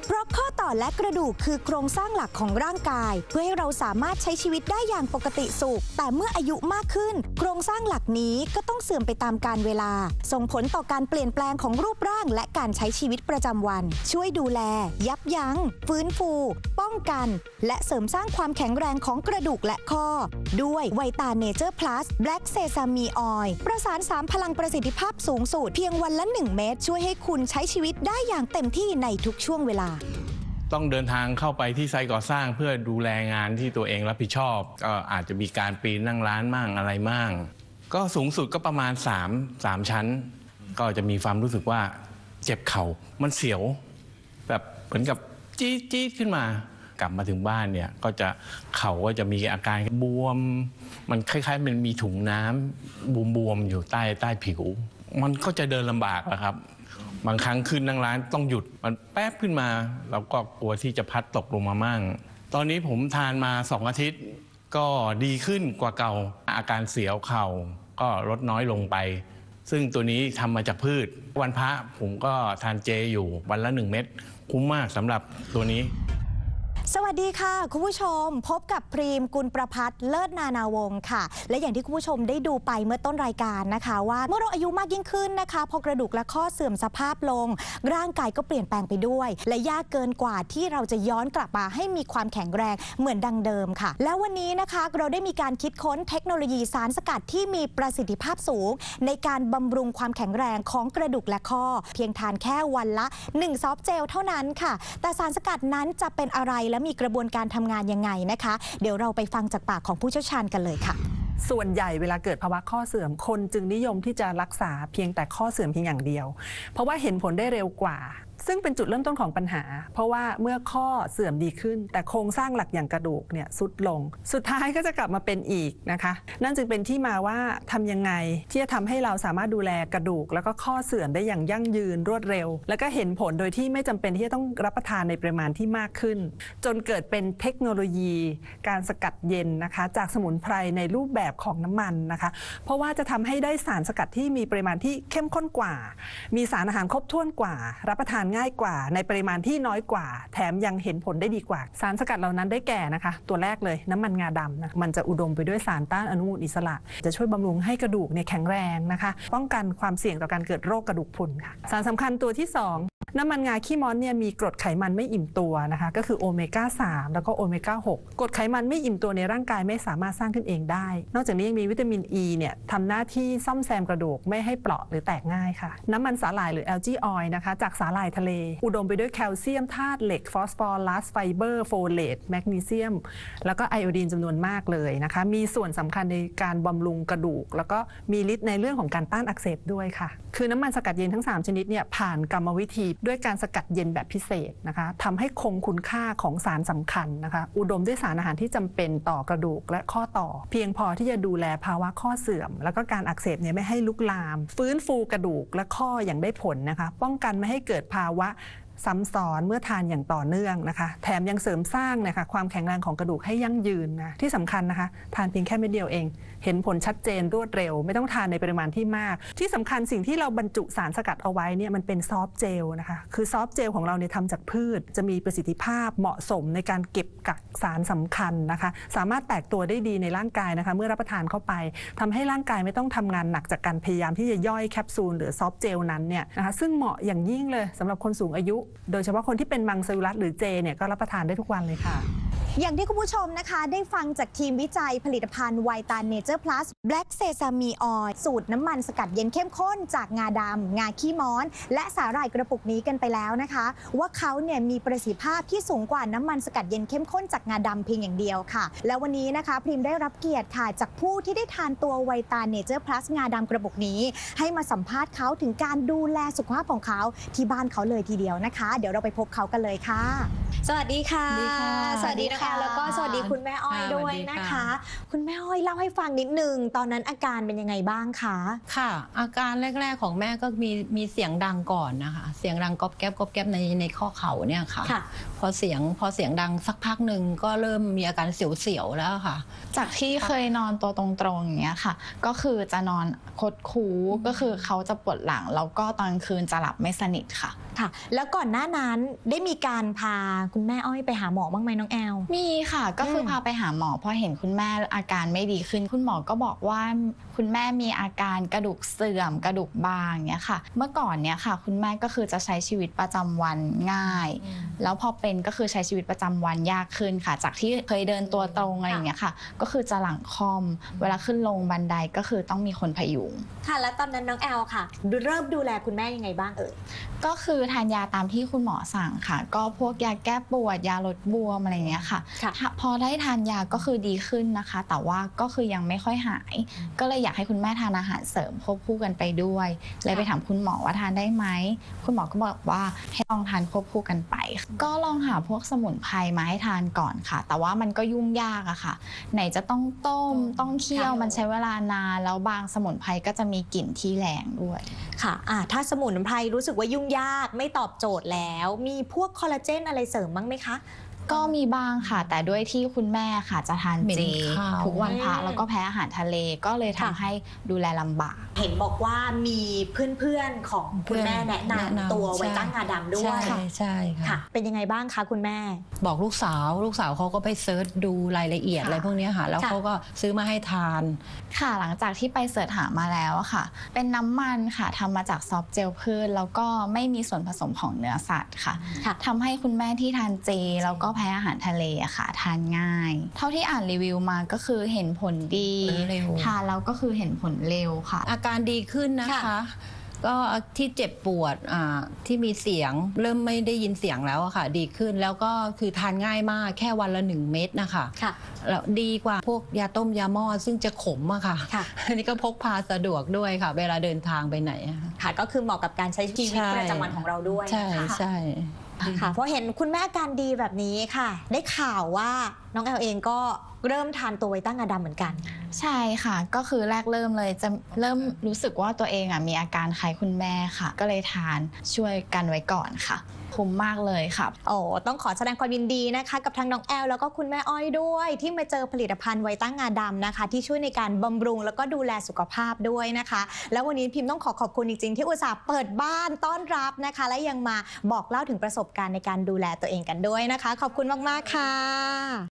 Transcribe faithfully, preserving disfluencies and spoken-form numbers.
เพราะข้อต่อและกระดูกคือโครงสร้างหลักของร่างกายเพื่อให้เราสามารถใช้ชีวิตได้อย่างปกติสุขแต่เมื่ออายุมากขึ้นโครงสร้างหลักนี้ก็ต้องเสื่อมไปตามกาลเวลาส่งผลต่อการเปลี่ยนแปลงของรูปร่างและการใช้ชีวิตประจำวันช่วยดูแลยับยั้งฟื้นฟูป้องกันและเสริมสร้างความแข็งแรงของกระดูกและข้อด้วยไวตาเนเจอร์พลัสแบล็กเซซามีออยล์ประสานสามพลังประสิทธิภาพสูงสุดเพียงวันละหนึ่งเม็ดช่วยให้คุณใช้ชีวิตได้อย่างเต็มที่ในทุกช่วงเวลาต้องเดินทางเข้าไปที่ไซต์ก่อสร้างเพื่อดูแลงานที่ตัวเองรับผิดชอบก็อาจจะมีการปีนนั่งร้านมั่งอะไรมั่งก็สูงสุดก็ประมาณสามสามชั้นก็จะมีความรู้สึกว่าเจ็บเข่ามันเสียวแบบเหมือนกับจี๊ดจี๊ดขึ้นมากลับมาถึงบ้านเนี่ยก็จะเข่าก็จะมีอาการบวมมันคล้ายๆมันมีถุงน้ำบวมๆอยู่ใต้ใต้ผิวมันก็จะเดินลำบากอะครับบางครั้งขึ้นนั่งร้านต้องหยุดมันแป๊บขึ้นมาเราก็กลัวที่จะพัดตกลงมามั่งตอนนี้ผมทานมาสองอาทิตย์ก็ดีขึ้นกว่าเก่าอาการเสียวเข่าก็ลดน้อยลงไปซึ่งตัวนี้ทำมาจากพืชวันพระผมก็ทานเจอยู่วันละหนึ่งเม็ดคุ้มมากสำหรับตัวนี้สวัสดีค่ะคุณผู้ชมพบกับพรีมกุลประภัตรเลิศนานาวงศ์ค่ะและอย่างที่คุณผู้ชมได้ดูไปเมื่อต้นรายการนะคะว่าเมื่อเราอายุมากยิ่งขึ้นนะคะพอกระดูกและข้อเสื่อมสภาพลงร่างกายก็เปลี่ยนแปลงไปด้วยและยากเกินกว่าที่เราจะย้อนกลับมาให้มีความแข็งแรงเหมือนดังเดิมค่ะแล้ววันนี้นะคะเราได้มีการคิดค้นเทคโนโลยีสารสกัดที่มีประสิทธิภาพสูงในการบำรุงความแข็งแรงของกระดูกและข้อเพียงทานแค่วันละหนึ่งซอฟต์เจลเท่านั้นค่ะแต่สารสกัดนั้นจะเป็นอะไรและมีกระบวนการทำงานยังไงนะคะเดี๋ยวเราไปฟังจากปากของผู้เชี่ยวชาญกันเลยค่ะส่วนใหญ่เวลาเกิดภาวะข้อเสื่อมคนจึงนิยมที่จะรักษาเพียงแต่ข้อเสื่อมเพียงอย่างเดียวเพราะว่าเห็นผลได้เร็วกว่าซึ่งเป็นจุดเริ่มต้นของปัญหาเพราะว่าเมื่อข้อเสื่อมดีขึ้นแต่โครงสร้างหลักอย่างกระดูกเนี่ยทรุดลงสุดท้ายก็จะกลับมาเป็นอีกนะคะนั่นจึงเป็นที่มาว่าทำยังไงที่จะทำให้เราสามารถดูแลกระดูกแล้วก็ข้อเสื่อมได้อย่างยั่งยืนรวดเร็วแล้วก็เห็นผลโดยที่ไม่จำเป็นที่จะต้องรับประทานในปริมาณที่มากขึ้นจนเกิดเป็นเทคโนโลยีการสกัดเย็นนะคะจากสมุนไพรในรูปแบบของน้ำมันนะคะเพราะว่าจะทำให้ได้สารสกัดที่มีปริมาณที่เข้มข้นกว่ามีสารอาหารครบถ้วนกว่ารับประทานง่ายกว่าในปริมาณที่น้อยกว่าแถมยังเห็นผลได้ดีกว่าสารสกัดเหล่านั้นได้แก่นะคะตัวแรกเลยน้ำมันงาดำนะมันจะอุดมไปด้วยสารต้านอนุมูลอิสระจะช่วยบำรุงให้กระดูกเนี่ยแข็งแรงนะคะป้องกันความเสี่ยงต่อการเกิดโรคกระดูกพรุนค่ะสารสำคัญตัวที่สองน้ำมันงาขี้ม้อนเนี่ยมีกรดไขมันไม่อิ่มตัวนะคะก็คือโอเมก้าสามแล้วก็โอเมก้าหกกรดไขมันไม่อิ่มตัวในร่างกายไม่สามารถสร้างขึ้นเองได้นอกจากนี้ยังมีวิตามินอีเนี่ยทำหน้าที่ซ่อมแซมกระดูกไม่ให้เปราะหรือแตกง่ายค่ะน้ำมันสาหร่ายหรือแอลจีออยล์นะคะจากสาหร่ายทะเลอุดมไปด้วยแคลเซียมธาตุเหล็กฟอสฟอรัสไฟเบอร์โฟเลตแมกนีเซียมแล้วก็ไอโอดีนจำนวนมากเลยนะคะมีส่วนสำคัญในการบำรุงกระดูกแล้วก็มีฤทธิ์ในเรื่องของการต้านอักเสบด้วยค่ะคือน้ำมันสกัดเย็นทั้งสามชนิดเนี่ยผ่านกรรมวิธีด้วยการสกัดเย็นแบบพิเศษนะคะทำให้คงคุณค่าของสารสำคัญนะคะอุดมด้วยสารอาหารที่จำเป็นต่อกระดูกและข้อต่อเพียงพอที่จะดูแลภาวะข้อเสื่อมแล้วก็การอักเสบเนี่ยไม่ให้ลุกลามฟื้นฟูกระดูกและข้ออย่างได้ผลนะคะป้องกันไม่ให้เกิดภาวะซ้ำซ้อนเมื่อทานอย่างต่อเนื่องนะคะแถมยังเสริมสร้างนะคะความแข็งแรงของกระดูกให้ยั่งยืนนะที่สำคัญนะคะทานเพียงแค่เม็ดเดียวเองเห็นผลชัดเจนรวดเร็วไม่ต้องทานในปริมาณที่มากที่สำคัญสิ่งที่เราบรรจุสารสกัดเอาไว้เนี่ยมันเป็นซอฟต์เจลนะคะคือซอฟต์เจลของเราเนี่ยทำจากพืชจะมีประสิทธิภาพเหมาะสมในการเก็บกักสารสำคัญนะคะสามารถแตกตัวได้ดีในร่างกายนะคะเมื่อรับประทานเข้าไปทำให้ร่างกายไม่ต้องทำงานหนักจากการพยายามที่จะย่อยแคปซูลหรือซอฟต์เจลนั้นเนี่ยนะคะซึ่งเหมาะอย่างยิ่งเลยสำหรับคนสูงอายุโดยเฉพาะคนที่เป็นมังสวิรัติหรือเจเนี่ยก็รับประทานได้ทุกวันเลยค่ะอย่างที่คุณผู้ชมนะคะได้ฟังจากทีมวิจัยผลิตภัณฑ์ไวตาเนเจอร์พลัสแบล็กเซซามีออยล์สูตรน้ำมันสกัดเย็นเข้มข้นจากงาดำงาขี้ม้อนและสาหร่ายกระปุกนี้กันไปแล้วนะคะว่าเขาเนี่ยมีประสิทธิภาพที่สูงกว่าน้ำมันสกัดเย็นเข้มข้นจากงาดำเพียงอย่างเดียวค่ะแล้ววันนี้นะคะพริมได้รับเกียรติค่ะจากผู้ที่ได้ทานตัวไวตาเนเจอร์พลัสงาดำกระปุกนี้ให้มาสัมภาษณ์เขาถึงการดูแลสุขภาพของเขาที่บ้านเขาเลยทีเดียวนะคะเดี๋ยวเราไปพบเขากันเลยค่ะสวัสดีค่ะสวัสดีนะคะแล้วก็สวัสดีคุณแม่อ้อยด้วยนะคะคุณแม่อ้อยเล่าให้ฟังนิดนึงตอนนั้นอาการเป็นยังไงบ้างคะค่ะอาการแรกๆของแม่ก็มีมีเสียงดังก่อนนะคะเสียงดังก๊อบแก๊บก๊อบแก๊บในในข้อเข่าเนี่ยค่ะพอเสียงพอเสียงดังสักพักหนึ่งก็เริ่มมีอาการเสียวๆแล้วค่ะจากที่เคยนอนตัวตรงๆอย่างเงี้ยค่ะก็คือจะนอนคดคู้ก็คือเขาจะปวดหลังแล้วก็ตอนคืนจะหลับไม่สนิทค่ะค่ะแล้วก่อนหน้านั้นได้มีการพาคุณแม่อ้อยไปหาหมอบ้างไหมน้องแอลมีค่ะก็คือมพาไปหาหมอพอเห็นคุณแม่อาการไม่ดีขึ้นคุณหมอก็บอกว่าคุณแม่มีอาการกระดูกเสื่อมกระดูกบางเนี่ยค่ะเมื่อก่อนเนี่ยค่ะคุณแม่ก็คือจะใช้ชีวิตประจำวันง่ายแล้วพอเป็นก็คือใช้ชีวิตประจำวันยากขึ้นค่ะจากที่เคยเดินตัวตรงอะไรอย่างเงี้ยค่ะก็คือจะหลังคอมเวลาขึ้นลงบันไดก็คือต้องมีคนพยุงค่ะแล้วตอนนั้นน้องแอลค่ะเริ่มดูแลคุณแม่ยังไงบ้างเอ่ยก็คือทานยาตามที่คุณหมอสั่งค่ะก็พวกยาแก้ปวดยาลดบวมอะไรอย่างเงี้ยค่ะพอได้ทานยาก็คือดีขึ้นนะคะแต่ว่าก็คือยังไม่ค่อยหายก็เลยอยากให้คุณแม่ทานอาหารเสริมควบคู่กันไปด้วยเลยไปถามคุณหมอว่าทานได้ไหมคุณหมอก็บอกว่าให้ลองทานควบคู่กันไปก็ลองหาพวกสมุนไพรมาให้ทานก่อนค่ะแต่ว่ามันก็ยุ่งยากอะค่ะไหนจะต้องต้มต้องเคี่ยวมันใช้เวลานานแล้วบางสมุนไพรก็จะมีกลิ่นที่แรงด้วยค่ะอ่าถ้าสมุนไพรรู้สึกว่ายุ่งยากไม่ตอบโจทย์แล้วมีพวกคอลลาเจนอะไรเสริมบ้างไหมคะก็มีบ้างค่ะแต่ด้วยที่คุณแม่ค่ะจะทานเจทุกวันพระแล้วก็แพ้อาหารทะเลก็เลยทำให้ดูแลลำบากเห็นบอกว่ามีเพื่อนๆของคุณแม่แนะนำตัวไวต้างาดำด้วยใช่ใช่ค่ะเป็นยังไงบ้างคะคุณแม่บอกลูกสาวลูกสาวเขาก็ไปเซิร์ชดูรายละเอียดอะไรพวกนี้ค่ะแล้วเขาก็ซื้อมาให้ทานค่ะหลังจากที่ไปเสิร์ชหามาแล้วค่ะเป็นน้ำมันค่ะทำมาจากซอฟต์เจลพืชแล้วก็ไม่มีส่วนผสมของเนื้อสัตว์ค่ะทำให้คุณแม่ที่ทานเจแล้วก็แพ้อาหารทะเลอะค่ะทานง่ายเท่าที่อ่านรีวิวมาก็คือเห็นผลดีทานแล้วก็คือเห็นผลเร็วค่ะอาการดีขึ้นนะคะก็ที่เจ็บปวดที่มีเสียงเริ่มไม่ได้ยินเสียงแล้วอะค่ะดีขึ้นแล้วก็คือทานง่ายมากแค่วันละหนึ่งเม็ดนะคะแล้วดีกว่าพวกยาต้มยาหม้อซึ่งจะขมอะค่ะอันนี้ก็พกพาสะดวกด้วยค่ะเวลาเดินทางไปไหนค่ะก็คือเหมาะกับการใช้ชีวิตประจำวันของเราด้วยใช่ใช่ค่ะเพราะเห็นคุณแม่การดีแบบนี้ค่ะได้ข่าวว่าน้องแอลเองก็เริ่มทานตัวไวต้างาดำเหมือนกันใช่ค่ะก็คือแรกเริ่มเลยจะเริ่มรู้สึกว่าตัวเองอ่ะมีอาการคล้ายคุณแม่ค่ะก็เลยทานช่วยกันไว้ก่อนค่ะคุ้มมากเลยค่ะโอ้ต้องขอแสดงความยินดีนะคะกับทางน้องแอลแล้วก็คุณแม่อ้อยด้วยที่มาเจอผลิตภัณฑ์ไวต้างาดำนะคะที่ช่วยในการบำรุงแล้วก็ดูแลสุขภาพด้วยนะคะแล้ววันนี้พิมพ์ต้องขอขอบคุณจริงๆที่อุตส่าห์เปิดบ้านต้อนรับนะคะและยังมาบอกเล่าถึงประสบการณ์ในการดูแลตัวเองกันด้วยนะคะขอบคุณมากๆค่ะ